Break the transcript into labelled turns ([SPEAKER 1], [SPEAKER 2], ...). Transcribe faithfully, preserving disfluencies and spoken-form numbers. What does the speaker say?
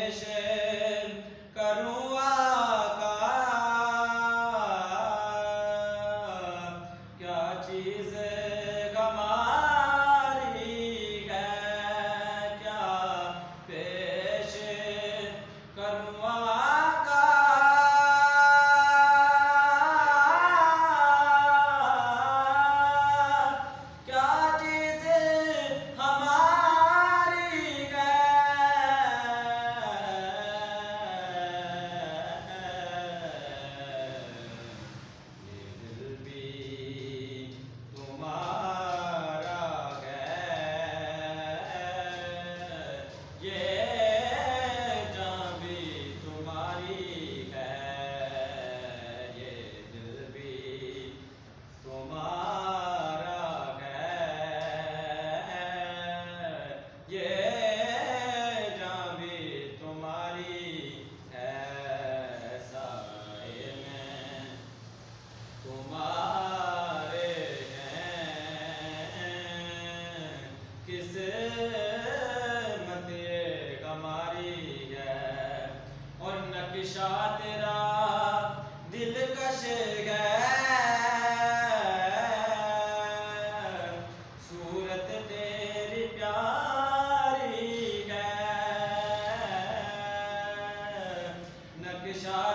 [SPEAKER 1] पेश करूँ आका, क्या चीज़ हमारी है, क्या पेश करूँ आका, क्या चीज़ हमारी है। ये दिल भी तुम्हारा है, ये जान भी तुम्हारी है, ये दिल भी तुम्हारा है, ये जान भी तुम्हारी है। साए में तुम्हारे हैं, किस्मत ये हमारी है, और नक्शा तेरा दिलकश है, सूरत तेरी प्यारी है, नक्शा